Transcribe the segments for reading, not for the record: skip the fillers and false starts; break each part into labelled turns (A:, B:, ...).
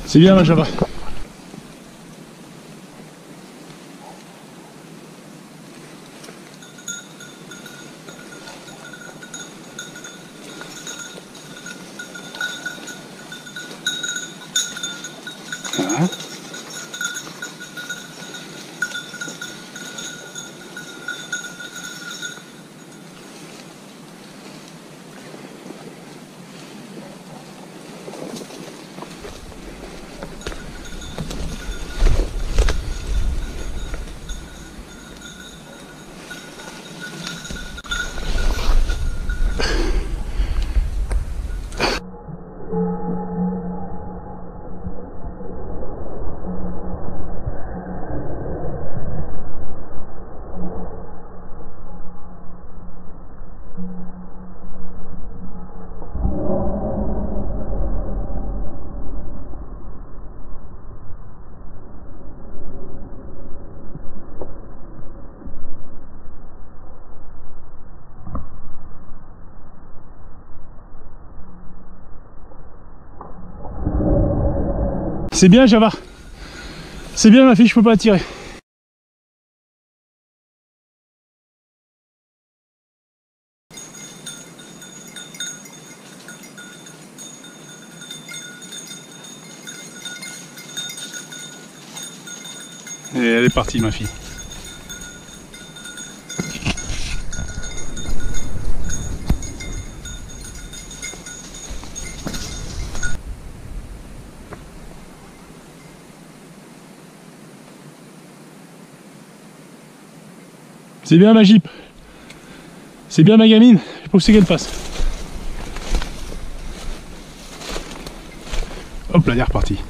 A: C'est bien ma Java. Voilà. C'est bien Java. C'est bien ma fille, je peux pas la tirer. Et elle est partie ma fille. C'est bien ma Jeep. C'est bien ma gamine. Je sais pas où c'est qu'elle passe. Hop là, elle est repartie.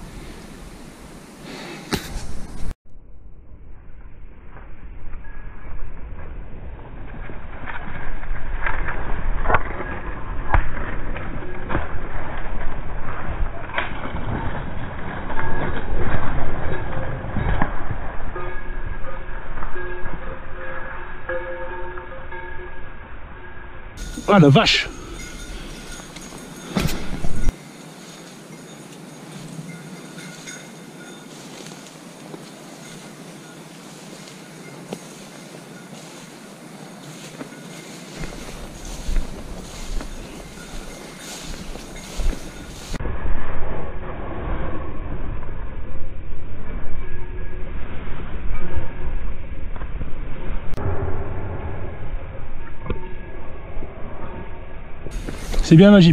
A: Ah la vache! C'est bien ma Jeep.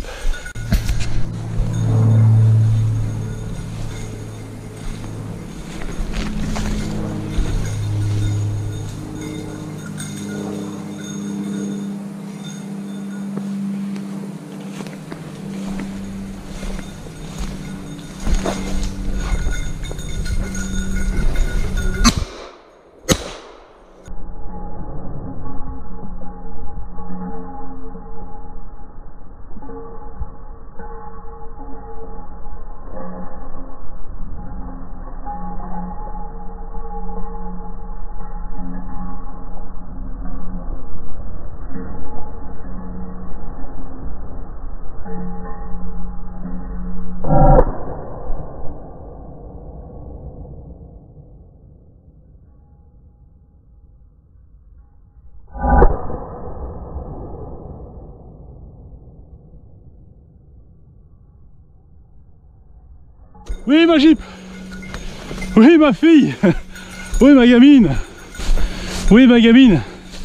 A: Oui ma Jeep. Oui ma fille. Oui ma gamine. Oui ma gamine.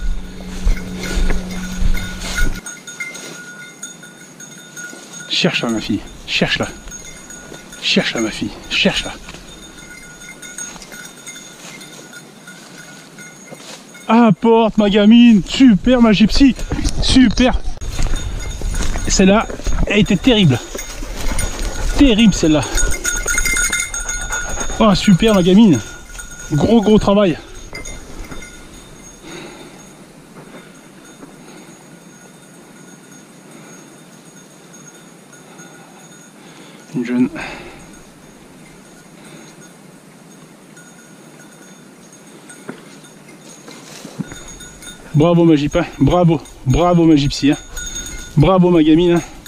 A: Cherche-la ma fille. Cherche-la. Cherche-la ma fille. Cherche-la. Apporte ma gamine. Super ma gypsy. Super. Celle-là, elle était terrible. Terrible celle-là. Oh super ma gamine. Gros travail. Une jeune. Bravo ma Jeep, hein. Bravo ma gypsy, hein. Bravo ma gamine. Hein.